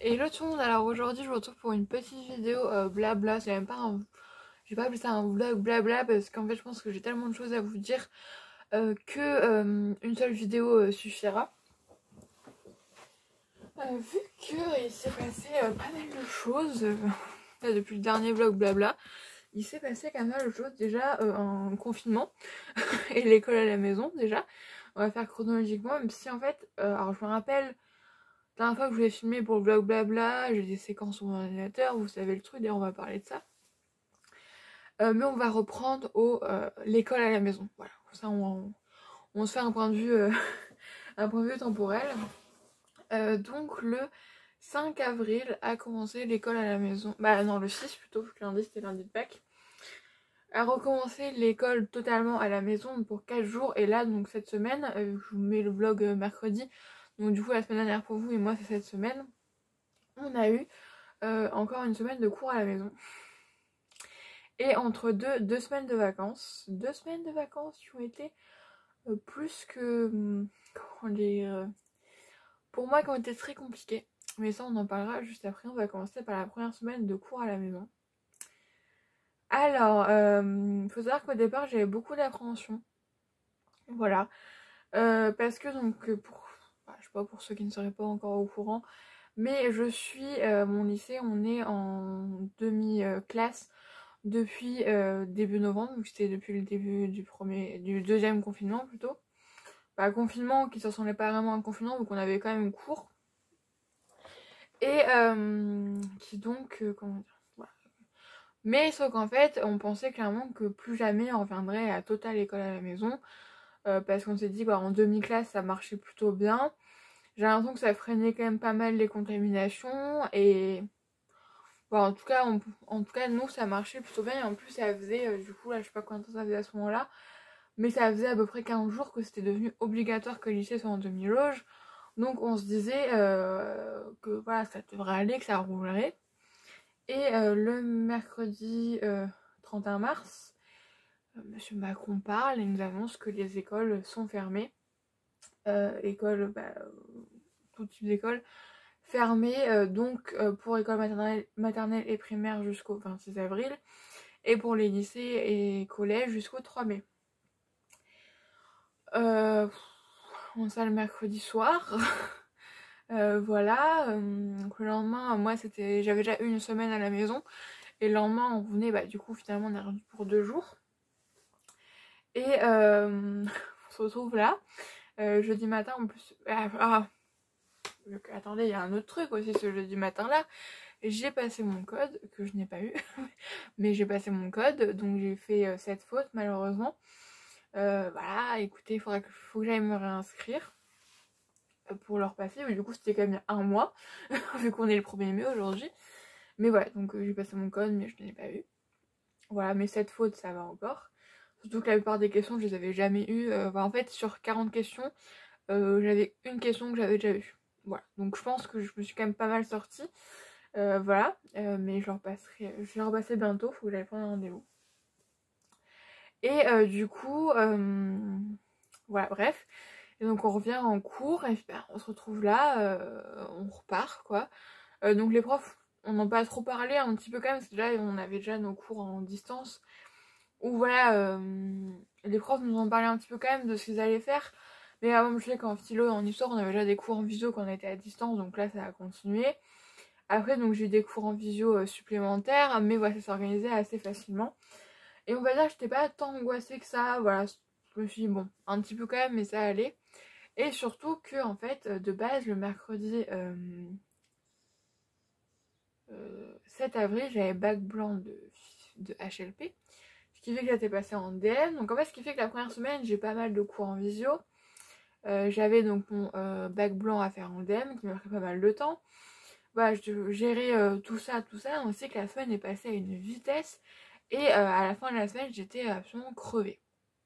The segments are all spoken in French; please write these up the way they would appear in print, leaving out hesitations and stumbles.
Hello tout le monde, alors aujourd'hui je vous retrouve pour une petite vidéo blabla, c'est même pas un... J'ai pas appelé ça un vlog blabla parce qu'en fait je pense que j'ai tellement de choses à vous dire que une seule vidéo suffira. Vu qu'il s'est passé pas mal de choses depuis le dernier vlog blabla, il s'est passé pas mal de choses déjà en confinement et l'école à la maison déjà. On va faire chronologiquement même si en fait, alors je me rappelle... La dernière fois que je vous ai filmé pour le vlog blabla, j'ai des séquences sur mon ordinateur, vous savez le truc, d'ailleurs on va parler de ça. Mais on va reprendre l'école à la maison. Voilà, comme ça on se fait un point de vue, un point de vue temporel. Donc le 5 avril a commencé l'école à la maison. Bah non, le 6 plutôt, parce que lundi c'était lundi de Pâques. A recommencé l'école totalement à la maison pour 4 jours. Et là, donc cette semaine, je vous mets le vlog mercredi. Donc du coup la semaine dernière pour vous et moi c'est cette semaine. On a eu encore une semaine de cours à la maison. Et entre deux semaines de vacances. 2 semaines de vacances qui ont été plus que... comment dire, pour moi qui ont été très compliquées. Mais ça on en parlera juste après. On va commencer par la première semaine de cours à la maison. Alors, faut savoir qu'au départ j'avais beaucoup d'appréhension. Voilà. Parce que donc je sais pas pour ceux qui ne seraient pas encore au courant, mais je suis mon lycée, on est en demi-classe depuis début novembre, donc c'était depuis le début du deuxième confinement plutôt. Bah, confinement qui ne ressemblait pas vraiment à un confinement, donc on avait quand même cours. Et qui donc, comment dire, voilà. Mais sauf qu'en fait, on pensait clairement que plus jamais on reviendrait à totale école à la maison. Parce qu'on s'est dit, bah, en demi-classe ça marchait plutôt bien. J'ai l'impression que ça freinait quand même pas mal les contaminations et bon, en tout cas nous ça marchait plutôt bien et en plus ça faisait du coup là je sais pas combien de temps ça faisait à ce moment-là, mais ça faisait à peu près 15 jours que c'était devenu obligatoire que le lycée soit en demi-loge. Donc on se disait que voilà ça devrait aller, que ça roulerait. Et le mercredi 31 mars, Monsieur Macron parle et nous annonce que les écoles sont fermées. Écoles, tout type d'école fermée, donc pour école maternelle et primaire jusqu'au 26 avril et pour les lycées et collèges jusqu'au 3 mai. On ça le mercredi soir. Voilà. Donc le lendemain, moi j'avais déjà une semaine à la maison et le lendemain on venait, bah du coup finalement on est revenu pour 2 jours. Et on se retrouve là. Jeudi matin en plus. Attendez, il y a un autre truc aussi ce jeudi matin là. J'ai passé mon code, que je n'ai pas eu, mais j'ai passé mon code, donc j'ai fait cette faute malheureusement. Voilà, écoutez, faut que j'aille me réinscrire pour le repasser, mais du coup c'était quand même il y a un mois, vu qu'on est le 1er mai aujourd'hui. Mais voilà, donc j'ai passé mon code, mais je ne l'ai pas eu. Voilà, mais cette faute ça va encore. Surtout que la plupart des questions je les avais jamais eues. En fait sur 40 questions, j'avais une question que j'avais déjà eue. Voilà, donc je pense que je me suis quand même pas mal sortie. Voilà, mais je vais le repasser bientôt, faut que j'aille prendre un rendez-vous. Et du coup, voilà, bref. Et donc on revient en cours et ben, on se retrouve là, on repart quoi. Donc les profs, on n'en a pas trop parlé, un petit peu quand même, parce que déjà on avait déjà nos cours en distance. Où voilà, les profs nous ont parlé un petit peu quand même de ce qu'ils allaient faire. Mais avant, je sais qu'en philo et en histoire, on avait déjà des cours en visio quand on était à distance, donc là ça a continué. Après, donc j'ai eu des cours en visio supplémentaires, mais voilà, ça s'organisait assez facilement. Et on va dire que j'étais pas tant angoissée que ça, voilà, je me suis dit bon, un petit peu quand même, mais ça allait. Et surtout que, en fait, de base, le mercredi 7 avril, j'avais bac blanc de HLP, ce qui fait que j'étais passée en DM. Donc en fait, ce qui fait que la première semaine, j'ai pas mal de cours en visio. J'avais donc mon bac blanc à faire en DM, qui m'a pris pas mal de temps. Voilà, je gérais tout ça. On sait que la semaine est passée à une vitesse. Et à la fin de la semaine, j'étais absolument crevée.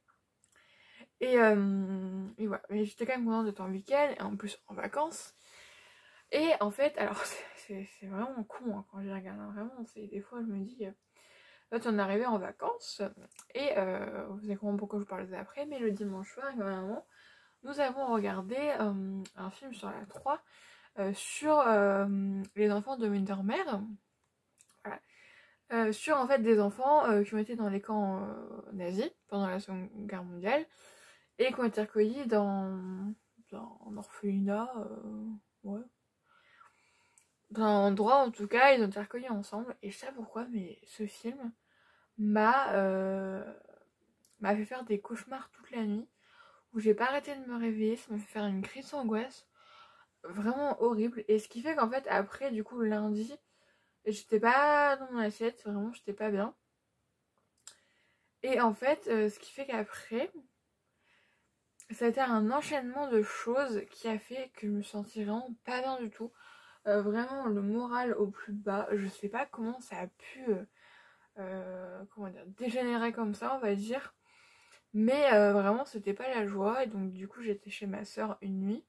Et voilà, mais j'étais quand même contente d'être en week-end, et en plus en vacances. Et en fait, alors c'est vraiment con hein, quand j'y regarde, hein, vraiment, des fois je me dis, là on est arrivé en vacances, et vous allez comprendre pourquoi je vous parle de ça après, mais le dimanche soir, avec ma maman, nous avons regardé un film sur la 3, sur les enfants de Mindermère. Voilà. Sur en fait des enfants qui ont été dans les camps nazis pendant la Seconde Guerre mondiale et qui ont été recueillis dans un orphelinat, ouais. Dans un endroit en tout cas, ils ont été recueillis ensemble. Et je sais pas pourquoi, mais ce film m'a fait faire des cauchemars toute la nuit où j'ai pas arrêté de me réveiller, ça m'a fait faire une crise d'angoisse vraiment horrible. Et ce qui fait qu'en fait après du coup le lundi, j'étais pas dans mon assiette, vraiment j'étais pas bien. Et en fait ce qui fait qu'après ça a été un enchaînement de choses qui a fait que je me sentais vraiment pas bien du tout. Vraiment le moral au plus bas. Je sais pas comment ça a pu comment dire, dégénérer comme ça on va dire. Mais vraiment c'était pas la joie. Et donc du coup j'étais chez ma soeur une nuit.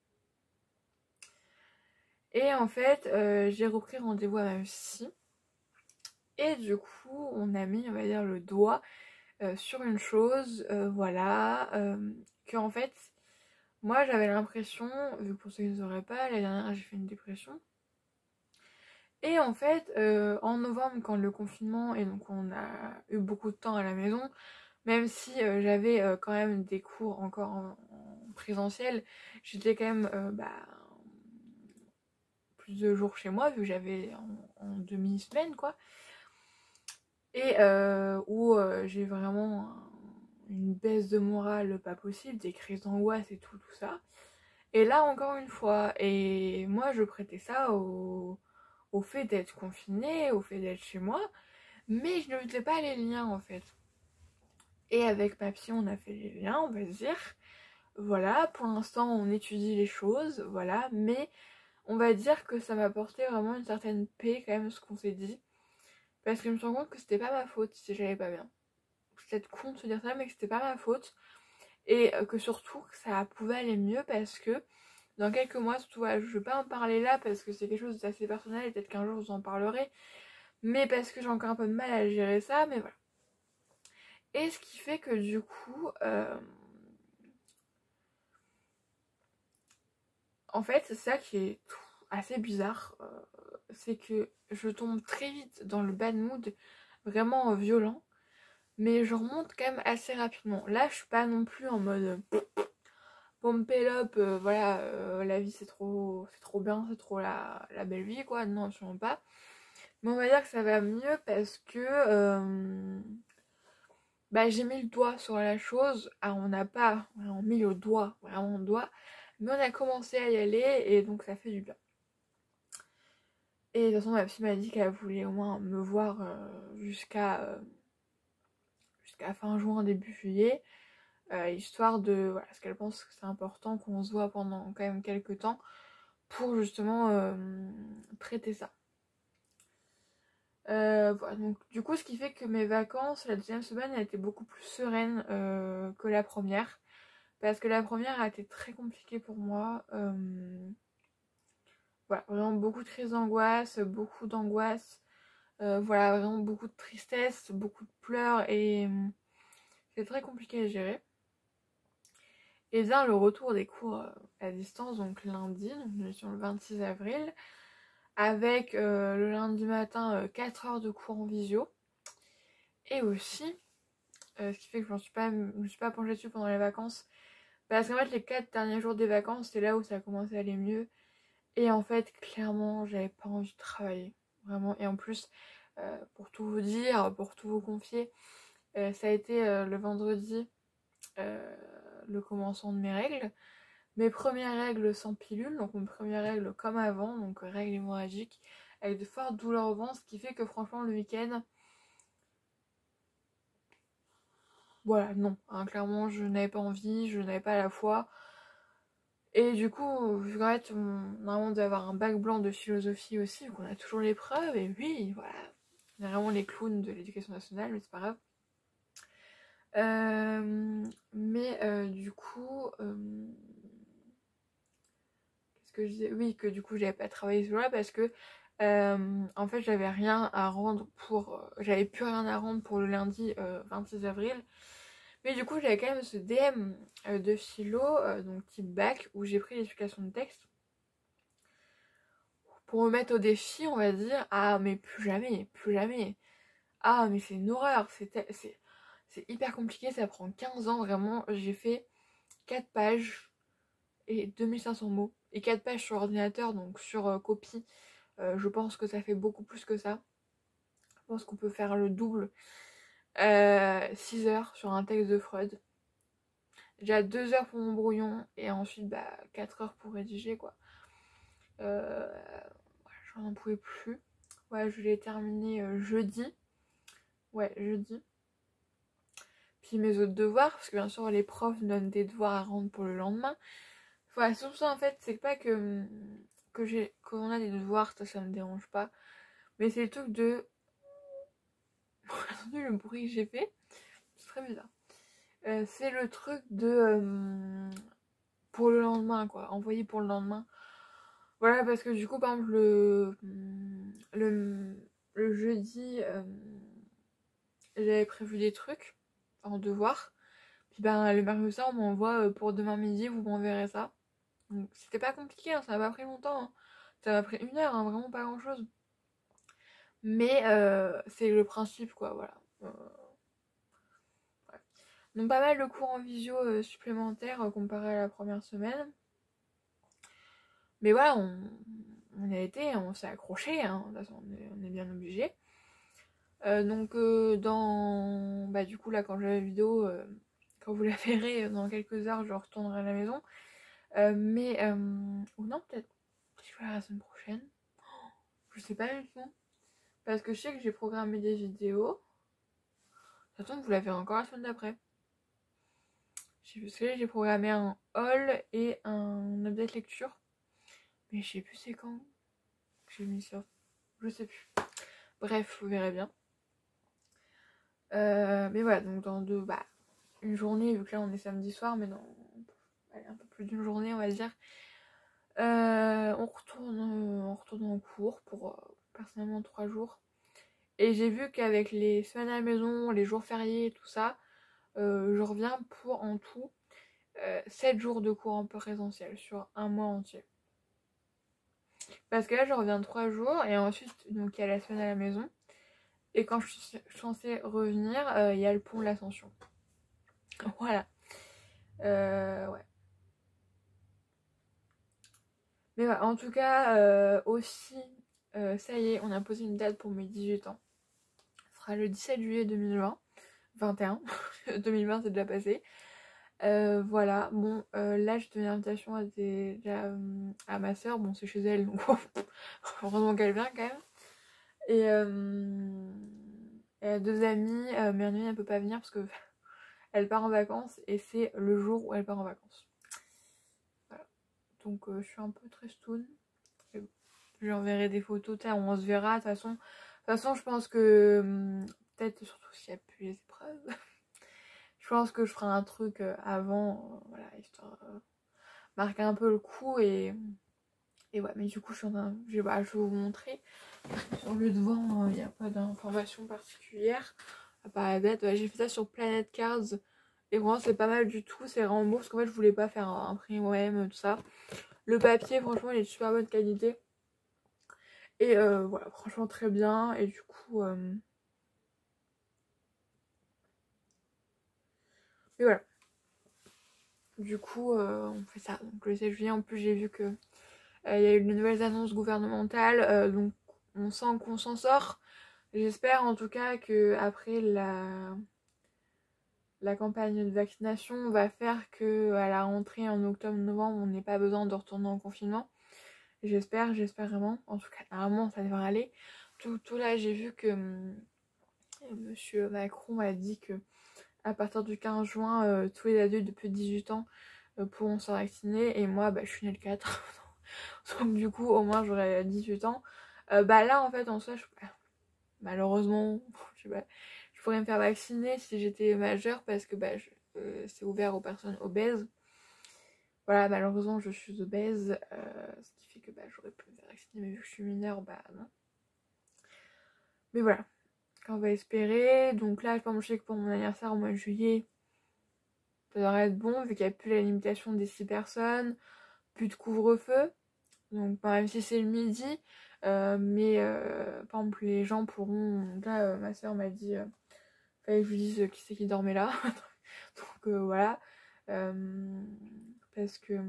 Et en fait j'ai repris rendez-vous à ma psy. Et du coup on a mis on va dire le doigt sur une chose. Voilà. Que en fait moi j'avais l'impression, vu que pour ceux qui ne sauraient pas, l'année dernière j'ai fait une dépression. Et en fait, en novembre, quand le confinement, et donc on a eu beaucoup de temps à la maison, même si j'avais quand même des cours encore en présentiel, j'étais quand même plus de jours chez moi, vu que j'avais en demi-semaine, quoi. Et où j'ai vraiment une baisse de morale pas possible, des crises d'angoisse et tout ça. Et là, encore une fois, et moi je prêtais ça au fait d'être confinée, au fait d'être chez moi, mais je ne faisais pas les liens en fait. Et avec ma psy, on a fait les liens, on va se dire. Voilà, pour l'instant, on étudie les choses, voilà, mais on va dire que ça m'a apporté vraiment une certaine paix quand même, ce qu'on s'est dit. Parce que je me rends compte que c'était pas ma faute si j'allais pas bien. C'est peut-être con de se dire ça, mais que c'était pas ma faute. Et que surtout, que ça pouvait aller mieux parce que dans quelques mois, surtout, voilà, je vais pas en parler là parce que c'est quelque chose d'assez personnel et peut-être qu'un jour je vous en parlerai. Mais parce que j'ai encore un peu de mal à gérer ça, mais voilà. Et ce qui fait que du coup, en fait, c'est ça qui est assez bizarre, c'est que je tombe très vite dans le bad mood, vraiment violent, mais je remonte quand même assez rapidement. Là, je suis pas non plus en mode pump it up, voilà, la vie c'est trop bien, c'est trop la belle vie, quoi. Non, absolument pas. Mais on va dire que ça va mieux parce que j'ai mis le doigt sur la chose. Alors on n'a pas vraiment mis le doigt, vraiment le doigt, mais on a commencé à y aller et donc ça fait du bien. Et de toute façon ma psy m'a dit qu'elle voulait au moins me voir jusqu'à fin juin, début juillet, histoire de... Voilà, parce qu'elle pense que c'est important qu'on se voit pendant quand même quelques temps pour justement traiter ça. Voilà, donc du coup ce qui fait que mes vacances, la deuxième semaine a été beaucoup plus sereine que la première. Parce que la première a été très compliquée pour moi. Voilà, vraiment beaucoup de crises d'angoisse, beaucoup d'angoisse. Voilà, vraiment beaucoup de tristesse, beaucoup de pleurs et c'est très compliqué à gérer. Et bien le retour des cours à distance, donc lundi, donc nous étions le 26 avril, avec le lundi matin 4 heures de cours en visio. Et aussi, ce qui fait que je me suis pas penchée dessus pendant les vacances. Parce qu'en fait les 4 derniers jours des vacances, c'est là où ça a commencé à aller mieux. Et en fait, clairement, j'avais pas envie de travailler. Vraiment. Et en plus, pour tout vous dire, pour tout vous confier, ça a été le vendredi le commencement de mes règles. Mes premières règles sans pilule, donc mes premières règles comme avant, donc règles hémorragiques, avec de fortes douleurs au ventre, ce qui fait que franchement le week-end, voilà, non. Hein, clairement, je n'avais pas envie, je n'avais pas la foi. Et du coup, vu qu'en fait, normalement, on doit avoir un bac blanc de philosophie aussi, donc on a toujours l'épreuve, et oui, voilà. On est vraiment les clowns de l'éducation nationale, mais c'est pas grave. Du coup, qu'est-ce que je disais? Oui, que du coup, j'avais pas travaillé ce jour-là parce que, en fait, j'avais rien à rendre pour. J'avais plus rien à rendre pour le lundi 26 avril. Mais du coup, j'avais quand même ce DM de philo, donc type bac, où j'ai pris l'explication de texte. pour me mettre au défi, on va dire, ah mais plus jamais, plus jamais. Ah mais c'est une horreur, c'est hyper compliqué, ça prend 15 ans vraiment. J'ai fait 4 pages et 2500 mots. Et 4 pages sur ordinateur, donc sur copie, je pense que ça fait beaucoup plus que ça. Je pense qu'on peut faire le double. 6 heures sur un texte de Freud. Déjà 2 heures pour mon brouillon et ensuite 4 heures pour rédiger quoi. J'en pouvais plus. Ouais, je l'ai terminé jeudi. Ouais, jeudi. Puis mes autres devoirs, parce que bien sûr les profs donnent des devoirs à rendre pour le lendemain. Voilà, surtout ça en fait, c'est pas qu'on a des devoirs, ça me dérange pas. Mais c'est le truc de... Attendez le bruit que j'ai fait, c'est très bizarre. C'est le truc de... pour le lendemain quoi, envoyer pour le lendemain. Voilà, parce que du coup, par exemple, le jeudi, j'avais prévu des trucs en devoir. Puis le mercredi soir, on m'envoie pour demain midi, vous m'enverrez ça. Donc c'était pas compliqué, hein, ça m'a pas pris longtemps. Hein. Ça m'a pris 1 heure, hein, vraiment pas grand chose. Mais c'est le principe, quoi, voilà. Ouais. Donc pas mal de cours en visio supplémentaires comparé à la première semaine. Mais voilà, on a été, on s'est accroché, hein, de toute façon on est bien obligé. Donc du coup là quand j'ai la vidéo, quand vous la verrez dans quelques heures, je retournerai à la maison. Ou non, peut-être je vais la semaine prochaine. Je sais pas du tout. Parce que je sais que j'ai programmé des vidéos. De toute façon, vous la verrez encore la semaine d'après. J'ai programmé un haul et un update lecture. Mais je sais plus c'est quand que j'ai mis ça. Je sais plus. Bref, vous verrez bien. Mais voilà, donc dans une journée, vu que là on est samedi soir, mais dans un peu plus d'une journée, on va dire. On retourne en cours pour personnellement 3 jours. Et j'ai vu qu'avec les semaines à la maison, les jours fériés et tout ça, je reviens pour en tout 7 jours de cours en présentiel sur un mois entier. Parce que là, je reviens 3 jours et ensuite, donc il y a la semaine à la maison. Et quand je suis censée revenir, il y a le pont de l'Ascension. Voilà. Ouais. Mais voilà, en tout cas, aussi, ça y est, on a posé une date pour mes 18 ans. Ce sera le 17 juillet 2020. 21. 2020, c'est déjà passé. Voilà, bon, là, j'ai donné l'invitation à ma soeur. Bon, c'est chez elle, donc heureusement qu'elle vient quand même. Et elle a 2 amies, mais une ne peut pas venir parce que elle part en vacances et c'est le jour où elle part en vacances. Voilà. Donc je suis un peu tristoune. Je lui enverrai des photos, on se verra. De toute façon, je pense que peut-être surtout s'il n'y a plus les épreuves. Je pense que je ferai un truc avant, voilà, histoire de marquer un peu le coup et ouais, mais du coup je vais vous montrer. Sur le devant, il n'y a pas d'information particulière. À part la date, j'ai fait ça sur Planet Cards. Et vraiment c'est pas mal du tout, c'est vraiment beau parce qu'en fait je voulais pas faire un prix moi-même, tout ça. Le papier franchement il est de super bonne qualité. Et voilà, franchement très bien. Et du coup... Et voilà. Du coup, on fait ça. Donc le 7 juillet, en plus j'ai vu que il y a eu de nouvelles annonces gouvernementales, donc on sent qu'on s'en sort. J'espère en tout cas que après la campagne de vaccination va faire que à la rentrée en octobre-novembre, on n'ait pas besoin de retourner en confinement. J'espère vraiment. En tout cas, normalement, ça devrait aller. Tout là, j'ai vu que Monsieur Macron a dit que à partir du 15 juin, tous les adultes de plus de 18 ans pourront se vacciner. Et moi, je suis née le 4. Donc du coup, au moins, j'aurai 18 ans. Là, en fait, en soi, malheureusement, je pourrais me faire vacciner si j'étais majeure parce que c'est ouvert aux personnes obèses. Voilà, malheureusement, je suis obèse, ce qui fait que j'aurais pu me faire vacciner, mais vu que je suis mineure, non. Mais voilà, on va espérer. Donc là, je sais que pour mon anniversaire au mois de juillet, ça devrait être bon, vu qu'il n'y a plus la limitation des 6 personnes, plus de couvre-feu. Donc bah, même si c'est le midi, mais par exemple les gens pourront... Là ma soeur m'a dit, fallait que je lui dise qui c'est qui dormait là. Donc voilà. Parce que...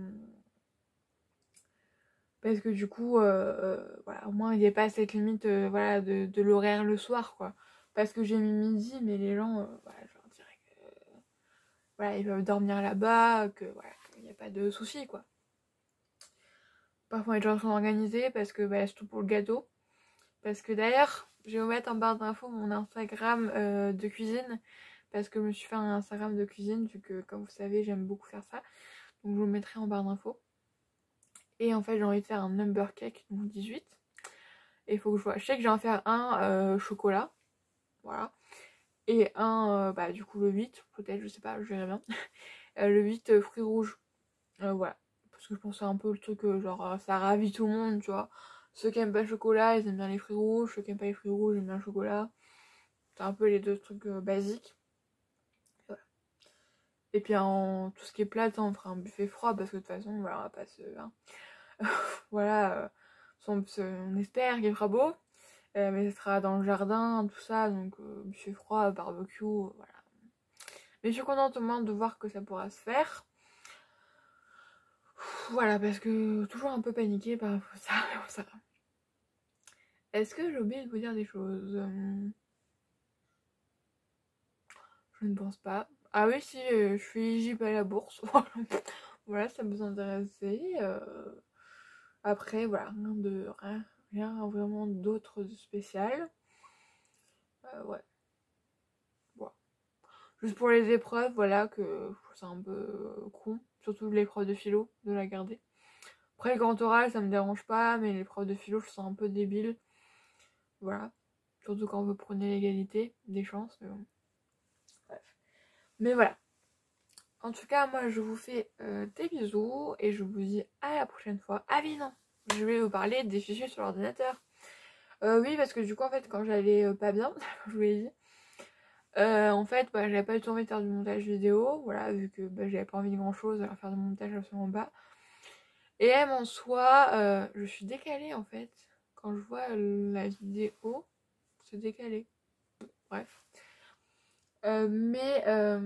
Parce que du coup, voilà, au moins il n'y a pas cette limite voilà, de l'horaire le soir, quoi. Parce que j'ai mis midi, mais les gens, voilà, je leur dirais que voilà, ils peuvent dormir là-bas, que voilà, qu'il n'y a pas de soucis, quoi. Parfois les gens sont organisés parce que bah, c'est tout pour le gâteau. Parce que d'ailleurs, je vais vous mettre en barre d'infos mon Instagram de cuisine. Parce que je me suis fait un Instagram de cuisine, vu que comme vous savez, j'aime beaucoup faire ça. Donc je vous le mettrai en barre d'infos. Et en fait, j'ai envie de faire un number cake, donc 18. Et il faut que je vois. Je sais que j'ai envie de faire un chocolat. Voilà. Et un, bah du coup le 8, peut-être, je sais pas, je verrai bien. Le 8, fruits rouges. Voilà. Parce que je pense que c'est un peu le truc, genre, ça ravit tout le monde, tu vois. Ceux qui aiment pas le chocolat, ils aiment bien les fruits rouges. Ceux qui aiment pas les fruits rouges, ils aiment bien le chocolat. C'est un peu les deux trucs basiques. Voilà. Et puis en tout ce qui est plat, on fera un buffet froid parce que de toute façon, voilà, on va pas se... hein. Voilà. On espère qu'il fera beau. Mais ce sera dans le jardin, tout ça. Donc buffet froid, barbecue, voilà. Mais je suis contente au moins de voir que ça pourra se faire. Voilà, parce que toujours un peu paniquée par rapport à ça, mais bon, ça va. Est-ce que j'ai oublié de vous dire des choses? Je ne pense pas. Ah oui, si, je suis éligible à la bourse. Voilà, ça vous intéressait. Après, voilà, rien vraiment d'autre de spécial. Ouais, voilà. Juste pour les épreuves, voilà, que je trouve ça un peu con. Surtout l'épreuve de philo, de la garder. Après, le grand oral, ça me dérange pas, mais l'épreuve de philo, je trouve ça un peu débile. Voilà. Surtout quand vous prenez l'égalité des chances. Mais bon. Bref. Mais voilà. En tout cas, moi, je vous fais des bisous et je vous dis à la prochaine fois. Ah oui, non. Je vais vous parler des fichiers sur l'ordinateur. Oui, parce que du coup, en fait, quand j'allais pas bien, je vous l'ai dit, en fait, bah, j'avais pas eu envie de faire du montage vidéo. Voilà, vu que bah, j'avais pas envie de grand chose à faire de montage absolument pas. Et même en soi, je suis décalée en fait. Quand je vois la vidéo, c'est décalé. Bref. Mais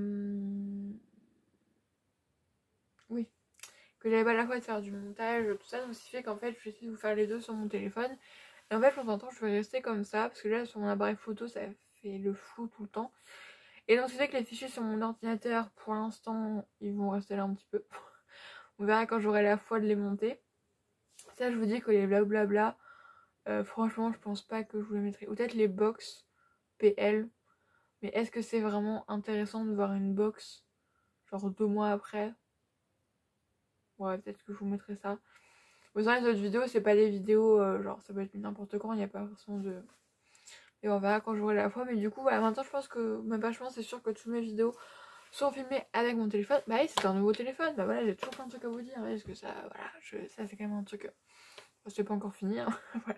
oui, que j'avais pas la fois de faire du montage, tout ça, donc ce qui fait qu'en fait je vais essayer de vous faire les deux sur mon téléphone. Et en fait, de temps en temps, je vais rester comme ça, parce que là, sur mon appareil photo, ça fait le flou tout le temps. Et donc, ce qui fait que les fichiers sur mon ordinateur, pour l'instant, ils vont rester là un petit peu. On verra quand j'aurai la foi de les monter. Ça, je vous dis que les blablabla, franchement, je pense pas que je vous les mettrai. Ou peut-être les box PL. Mais est-ce que c'est vraiment intéressant de voir une box, genre 2 mois après? Ouais, peut-être que je vous mettrai ça. Vous savez, les autres vidéos, c'est pas des vidéos, genre ça peut être n'importe quand, il n'y a pas forcément de... Et on verra quand j'aurai la foi. Mais du coup, voilà, maintenant je pense que, même pas je pense, c'est sûr que toutes mes vidéos sont filmées avec mon téléphone. Bah oui, c'est un nouveau téléphone. Bah voilà, j'ai toujours plein de trucs à vous dire. Parce que ça, voilà, ça c'est quand même un truc... c'est pas encore fini, hein. Voilà.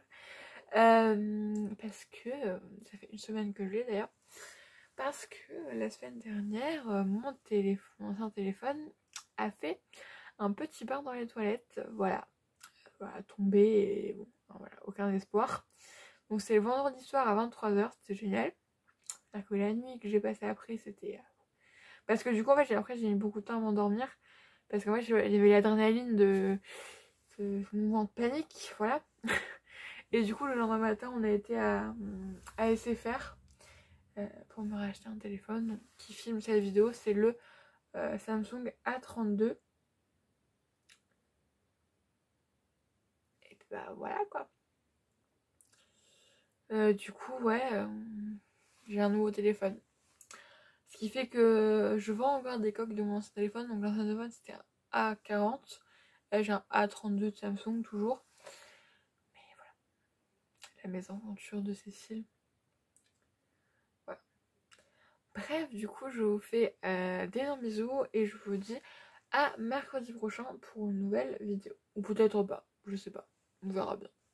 Parce que, ça fait une semaine que je l'ai d'ailleurs. Parce que la semaine dernière, mon ancien téléphone a fait un petit bain dans les toilettes. Voilà, tombé et bon, voilà, aucun espoir. Donc c'est le vendredi soir à 23h, c'était génial. C'est-à-dire que la nuit que j'ai passée après, c'était... Parce que du coup, en fait, après, j'ai mis beaucoup de temps à m'endormir. Parce qu'en fait, j'avais l'adrénaline de ce mouvement de panique, voilà. Et du coup, le lendemain matin, on a été à SFR pour me racheter un téléphone qui filme cette vidéo. C'est le Samsung A32. Et puis bah voilà quoi. Du coup, ouais, j'ai un nouveau téléphone. Ce qui fait que je vends encore des coques de mon ancien téléphone. Donc l'ancien téléphone c'était un A40. Là j'ai un A32 de Samsung toujours. Mais voilà, la mésaventure de Cécile. Voilà. Bref, du coup je vous fais d'énormes bisous et je vous dis à mercredi prochain pour une nouvelle vidéo. Ou peut-être pas, je sais pas. On verra bien.